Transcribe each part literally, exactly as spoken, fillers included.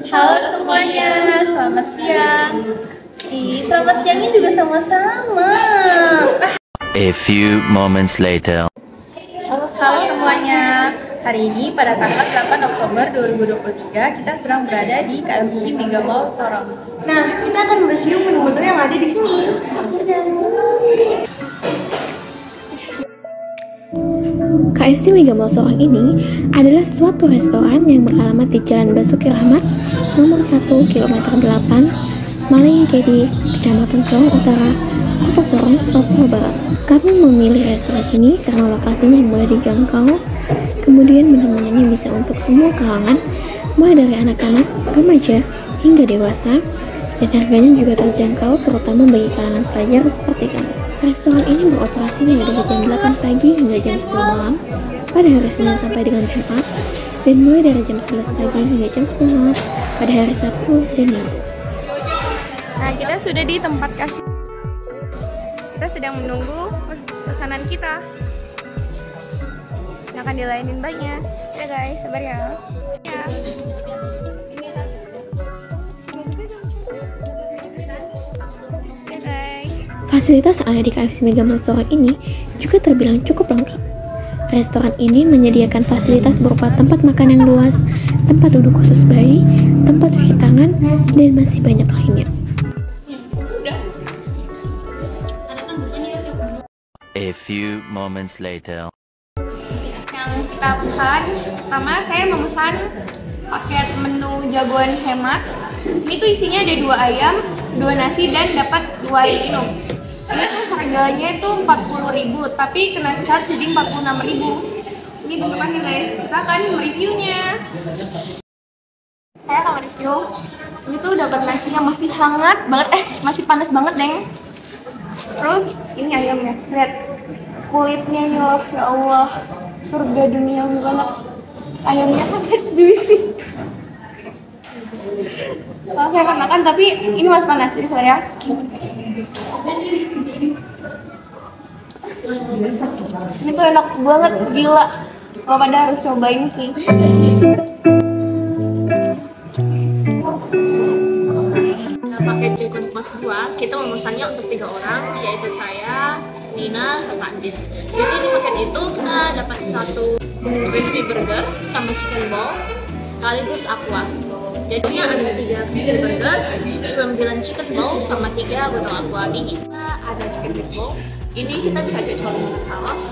Halo semuanya, selamat siang. Ih, selamat siangnya juga sama-sama. A few moments later. Halo, halo semuanya. Hari ini pada tanggal delapan Oktober dua ribu dua puluh tiga kita sedang berada di K F C Mega Mall Sorong. Nah, kita akan mereview menu-menu yang ada di sini. K F C Mega Mall Sorong ini adalah suatu restoran yang beralamat di Jalan Basuki Rahmat, nomor satu, kilometer delapan, Malingkedi, Kecamatan Sorong Utara, Kota Sorong, Papua Barat. Kami memilih restoran ini karena lokasinya yang mudah dijangkau, kemudian menu-menunya bisa untuk semua kalangan, mulai dari anak-anak, remaja, hingga dewasa, dan harganya juga terjangkau terutama bagi kalangan pelajar seperti kami. Restoran ini beroperasi mulai dari jam delapan pagi hingga jam sepuluh malam pada hari Senin sampai dengan Jumat, dan mulai dari jam sebelas pagi hingga jam sepuluh malam pada hari Sabtu dan Minggu. Nah, kita sudah di tempat kasih. Kita sedang menunggu pesanan kita. Yang akan dilayanin banyak. Ya guys, sabar ya. Ya. Ya guys. Fasilitas yang ada di K F C Mega Mall Sorong ini juga terbilang cukup lengkap. Restoran ini menyediakan fasilitas berupa tempat makan yang luas, tempat duduk khusus bayi, tempat cuci tangan, dan masih banyak lainnya. A few moments later. Yang kita pesan, pertama saya memesan paket menu jagoan hemat. Ini tuh isinya ada dua ayam, dua nasi, dan dapat dua air minum. Ini tuh harganya itu empat puluh ribu, tapi kena charge jadi empat puluh enam ribu. Ini bentukannya guys, kita akan mereviewnya. Saya akan mereview. Ini tuh dapat nasi yang masih hangat banget, eh masih panas banget deng. Terus ini ayamnya, lihat kulitnya ini loh, ya Allah, surga dunia banget. Ayamnya sangat juicy. Kalau saya akan makan, tapi ini masih panas, jadi sebenarnya. Ini tuh enak banget, gila. Kalau pada harus cobain sih. Paket chicken mas dua, kita memesannya untuk tiga orang, yaitu saya, Nina, sama Andin. Jadi di paket itu kita dapat satu crispy burger sama chicken ball sekaligus aqua. Jadinya ada tiga crispy burger, sembilan chicken ball sama tiga botol aqua dingin. Kita ada chicken meatballs. Ini kita bisa cocolin dengan saus.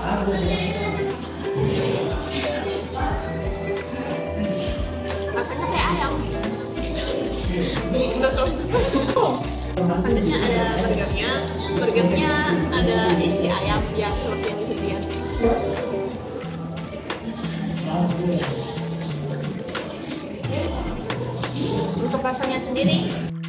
Rasanya kayak ayam. Sesuai. Selanjutnya ada burgernya. Burgernya ada isi ayam yang seperti yang disediakan. Untuk rasanya sendiri,